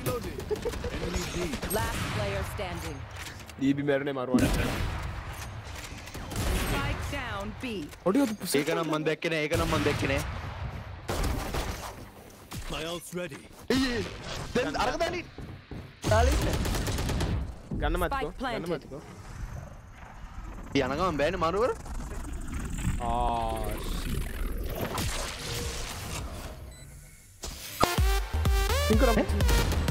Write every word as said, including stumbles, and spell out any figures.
Last player standing. D B मरने मारवाना Spike down B. Audio तो एक ना मन देख के ने एक ना मन देख के ने My ult's ready. then अरग दानी दाली गन मत को Spike गन planted. मत को ये अनगा हम बैन मारू वर ah shit think